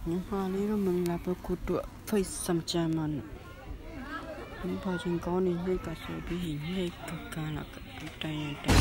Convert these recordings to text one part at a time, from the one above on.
Nhưng mà lý do mình là bữa cụ tụi phải xăm cha mà nhưng mà chúng con này hơi cả số bị hình hơi cả là cái tay tay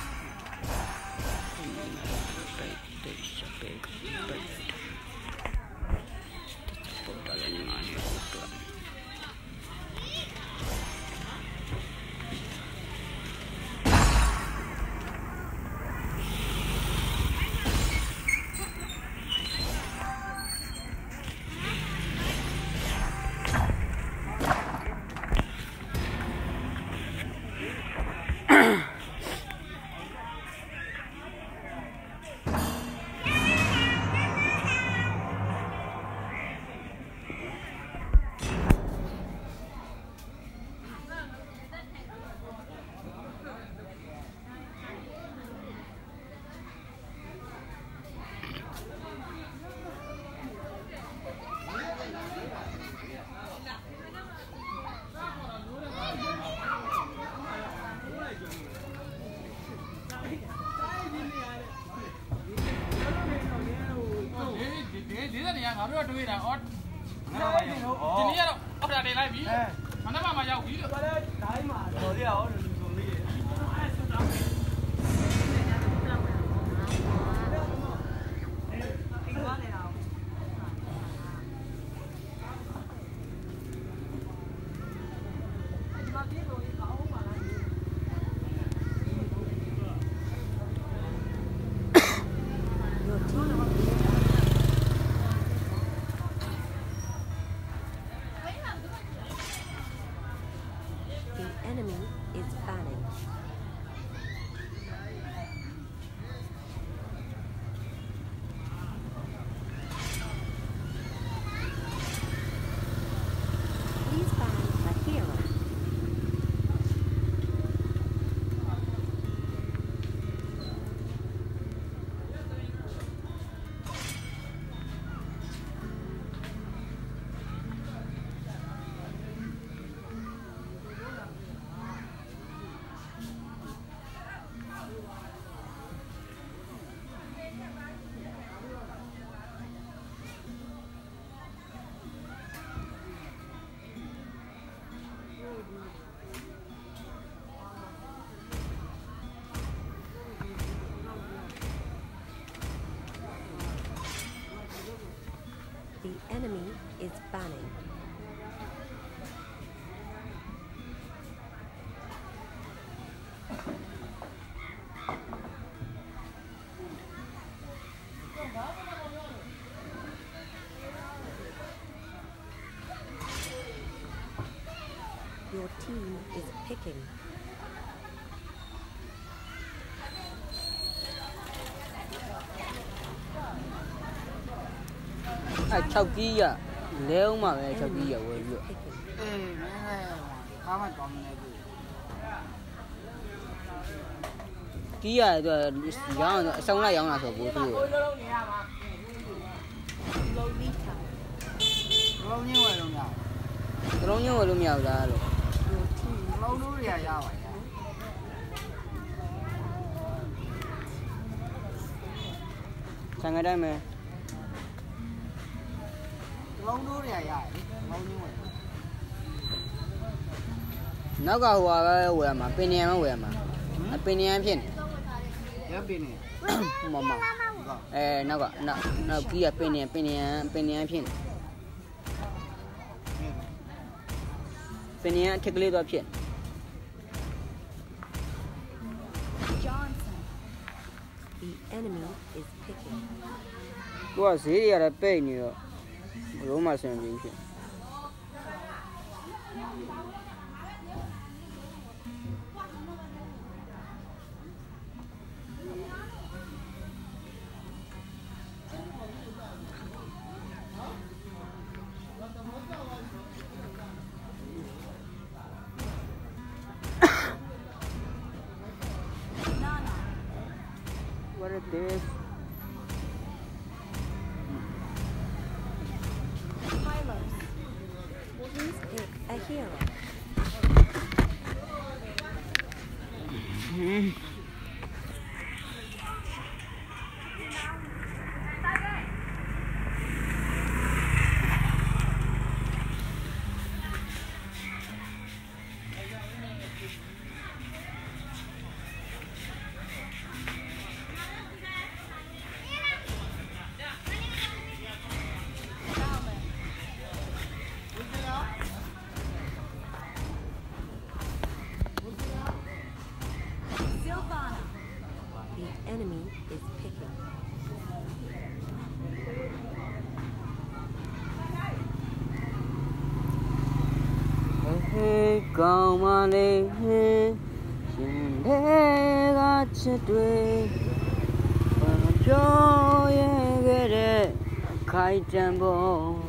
The enemy is banning. Your team is picking. Chào ký à, nếu mà về chào ký à, vậy được. Ký à, rồi xong lại giống là số bốn tuổi. Lâu nhiêu rồi mèo ra rồi. Lâu nữa thì ra vậy. Sang ở đây mà. Lâu nữa thì ra. Lâu nhiêu rồi. Nó có hùa mà bên em hùa mà. Bên em phiền. Bên em. Mama. Nó kia bên em phiền. Bên em thích lấy đồ phiền. The enemy is picking. Ủa gì vậy bên nhiều. Rồi mà xem gì phiền. What is this? Hylos. Please pick a hero. ကောင်းပါလေရှင်တွေကချစ်တွေဘာပြောရခဲ့တဲ့အခိုက်တံပေါ်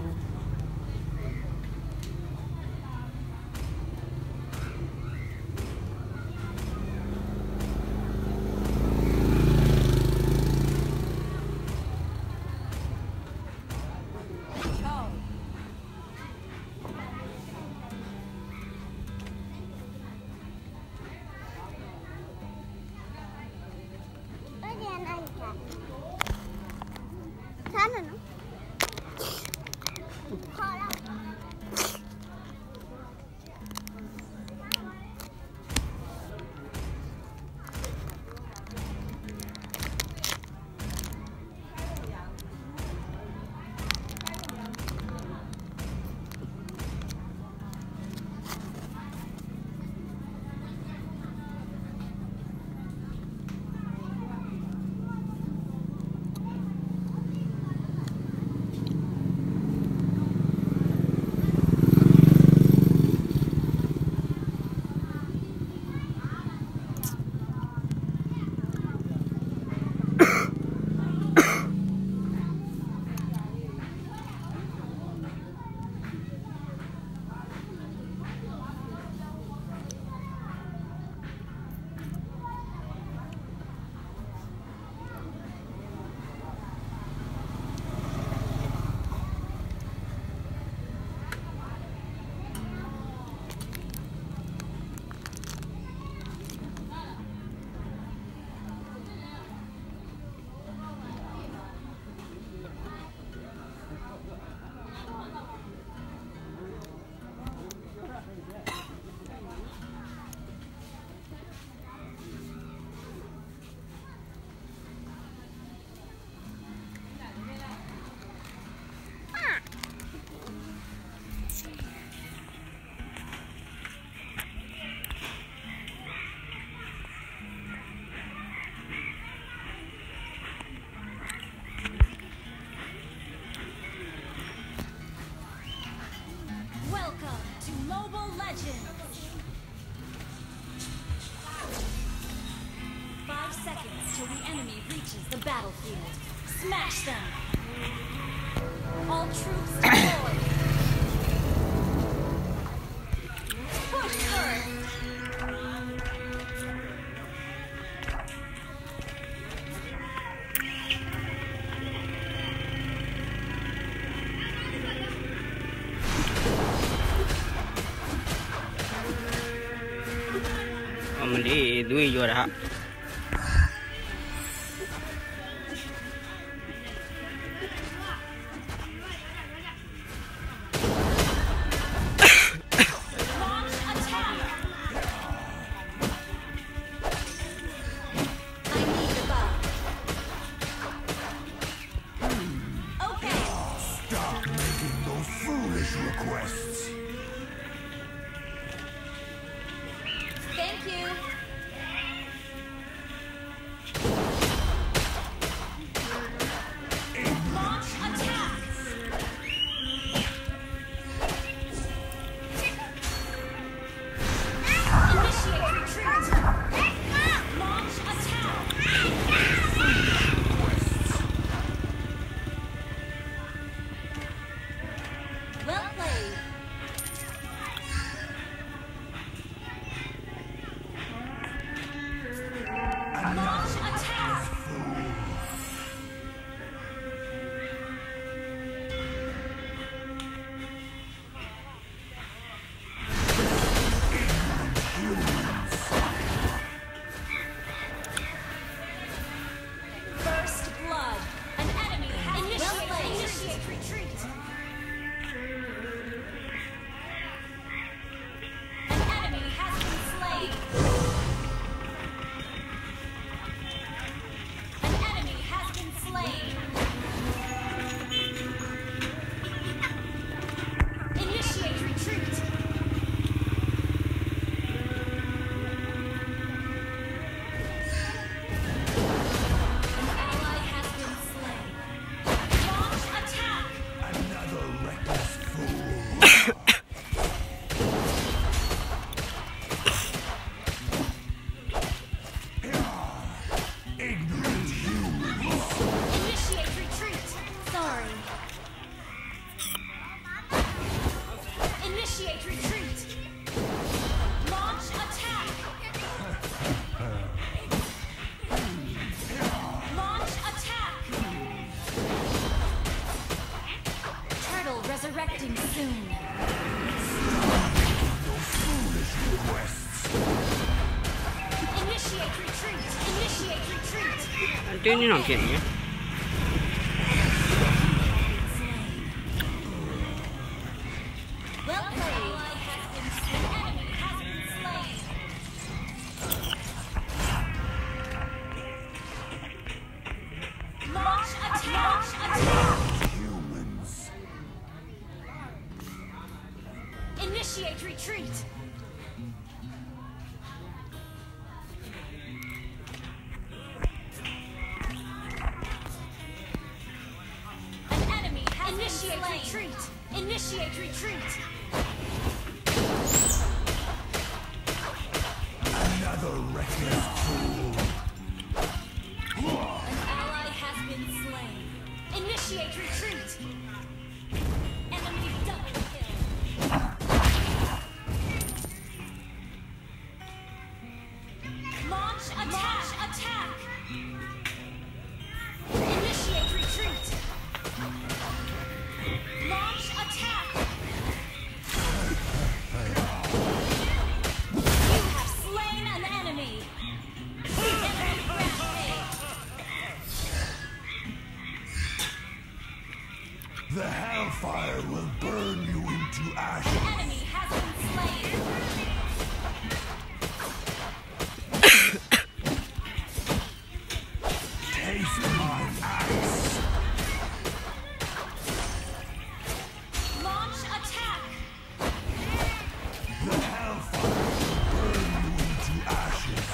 Sana no? Hola. Welcome to Mobile Legends! 5 seconds till the enemy reaches the battlefield. Smash them! All troops deployed! Push first! Đi đuôi vô đã Launch attack! I need the buff. Okay. Stop making those foolish requests. Thank you. Launch attack! Initiate retreat! Launch attack! Well played. resurrecting soon. No foolish requests. Initiate retreat. Initiate retreat. Anh Tuyến nó làm chuyện nhé. Well played. Ally has been slain. Enemy has been slain. Launch attack. Launch attack. Humans. Initiate retreat. An enemy has initiate been slain. Retreat. Initiate retreat. Another reckless fool. An ally has been slain. Initiate retreat. Enemy double kill. Launch attack. Launch attack. Initiate retreat. Launch attack. You have slain an enemy. Enemy rampage. The hellfire will burn you into ashes. Enemy has been slain. Taste my axe. Launch attack. The hellfire will burn you into ashes.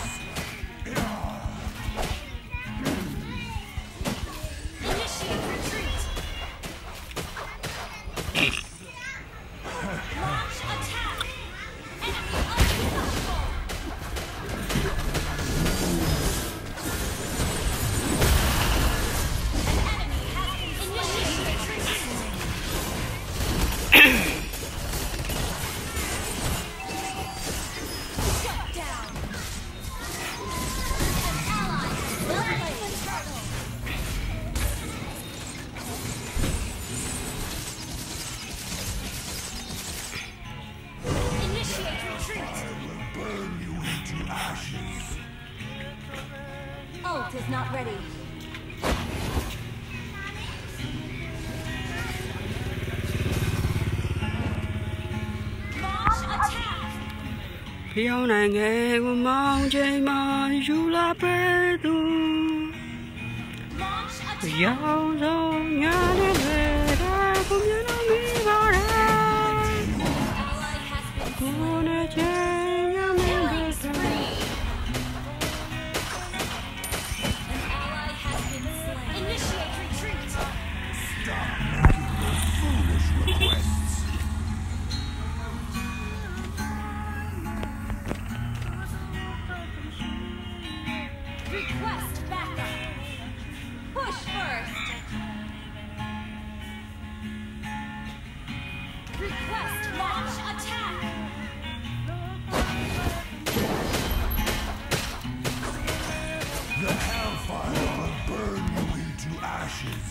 Initiate retreat. Launch attack. Enemy unstoppable. An enemy has been initiate retreat. Shut down. An ally will play the turtle. Initiate retreat. Will burn you into ashes. Ult is not ready. Launch attack. Phiêu này nghe của mong chơi mai dù là bé tu. Launch attack. Dạo dạo nhớ đến về đã cũng như nó nghĩ vào đây. Ally has been Cô đã chơi nhớ mình killing về spree. An ally has been slain. Initiate retreat. Stop making those foolish requests. Request backup. Push first. Request launch attack. The hellfire will burn you into ashes.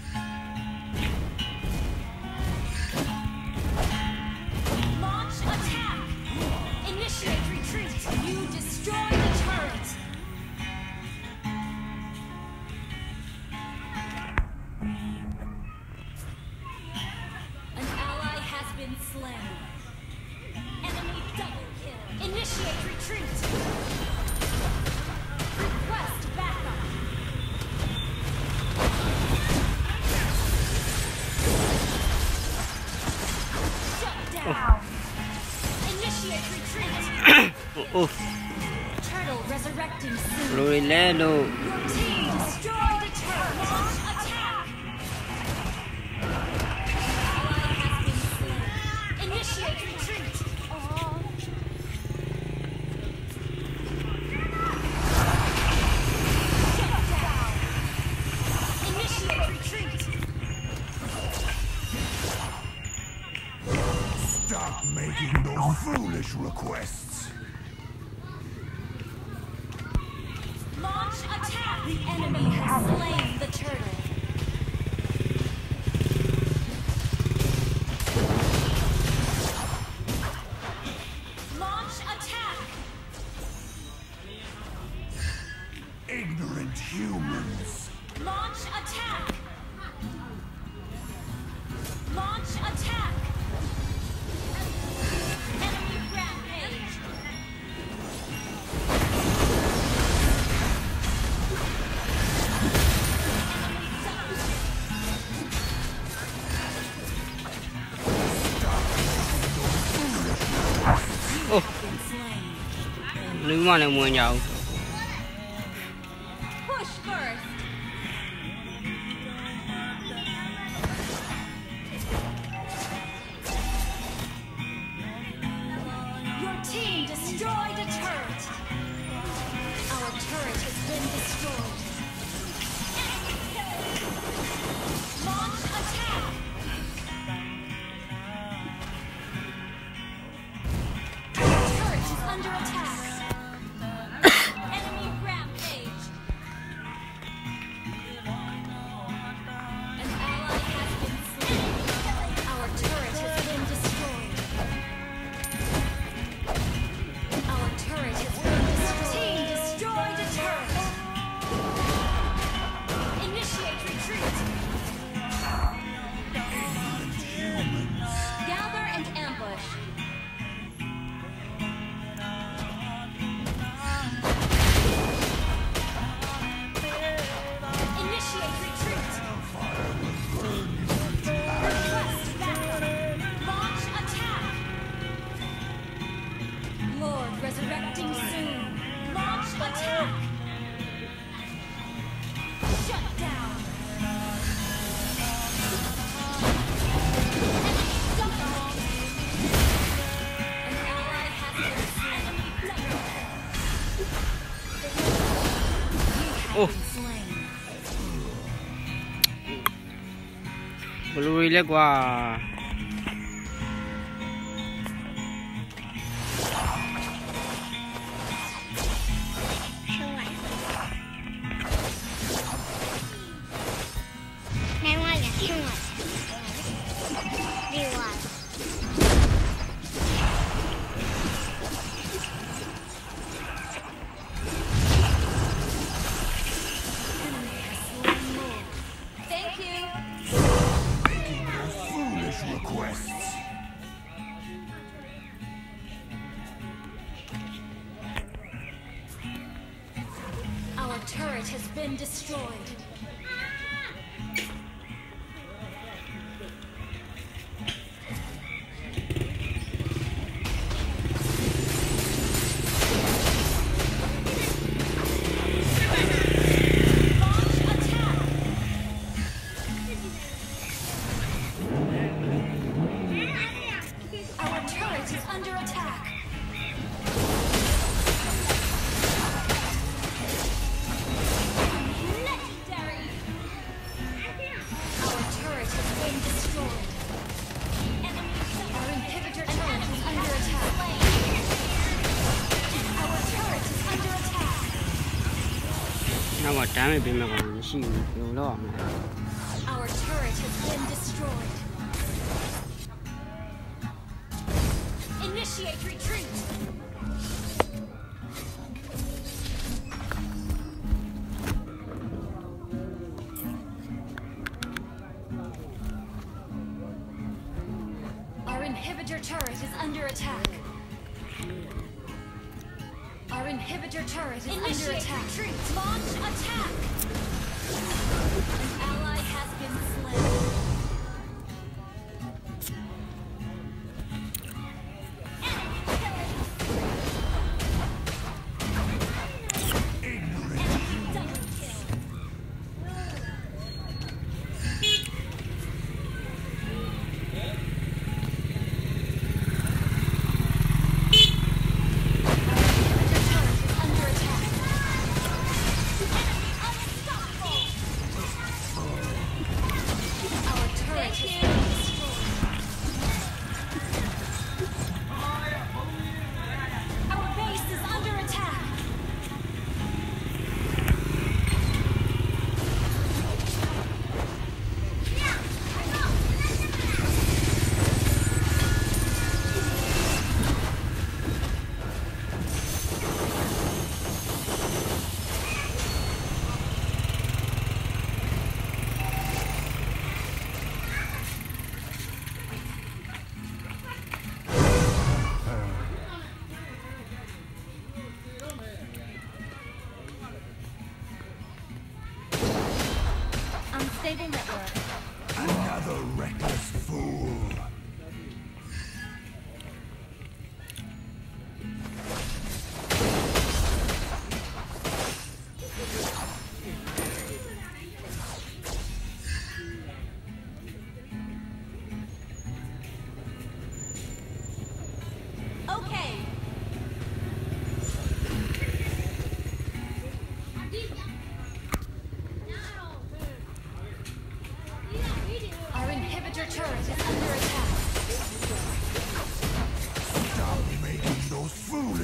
Launch attack. Initiate retreat. You destroy the turret. An ally has been slain. Enemy double kill. Initiate retreat. Request backup. Shut down. Initiate retreat. Ủa, Turtle resurrecting soon. lùi lên lùi. Your team destroyed a turret. Launch attack. Ally has been slain. Initiate retreat. Shut down. Initiate retreat. Stop making those foolish requests. Launch attack. The enemy has slain the turtle. လူမှလည်းမဝင်ကြဘူး Push first. Your team destroyed a turret. Our turret has been destroyed. Launch attack. Our turret is under attack. Enemy rampage. An ally has been slain. Our turret has been destroyed. Our turret has been destroyed. Team destroyed a turret. Initiate retreat. Gather and ambush. Initiate retreat. Request backup. Launch attack. Lord resurrecting soon. Launch attack. Shut down. Enemy double. An ally has been slain. You have been slain. ဘလူတွေလည်းကွာ Này ngoài là thêm rồi. Đi ngoài. Thank you. Making your foolish requests. Our turret has been destroyed. Launch attack. Our turret is under attack. Legendary. Our turret has been destroyed. Our inhibitor turret is under attack. Our turret is under attack. နောက်ကတမ်းမဲ့ပေးမဲ့ကောင်မရှိဘူးဘယ်လိုလုပ်အောင်လဲ Our turret has been destroyed. Initiate retreat. Our inhibitor turret is under attack. Our inhibitor turret is under attack. Retreat. Launch attack. An ally has been slain. Enemy double kill. Under attack. Enemy unstoppable.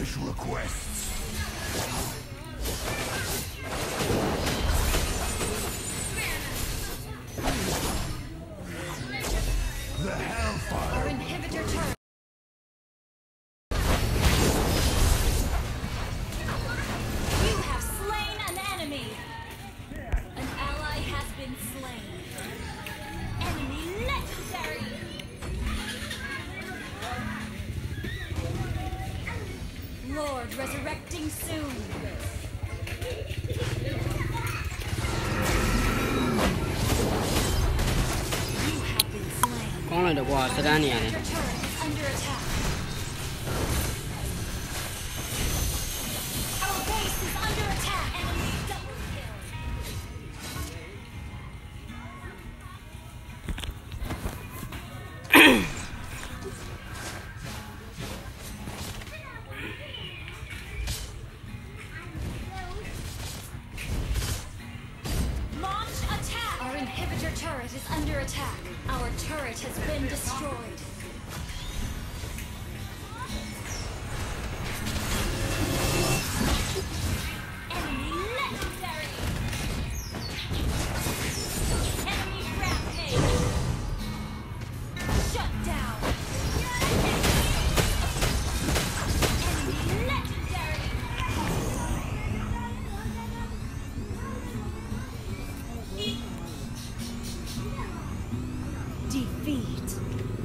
foolish requests. The Hellfire. Our inhibitor turret. You have slain an enemy. An ally has been slain. Enemy legendary. Lord resurrecting soon. You have been slain. ကောင်းလိုက်တော့ကွာစတန်းနေရတယ် Your turret is under attack. Our base is under attack. Enemy double kill. Launch attack. Our inhibitor turret is under attack. Our turret has been destroyed. Enemy legendary. Enemy rampage. Shut down. Enemy legendary. Defeat.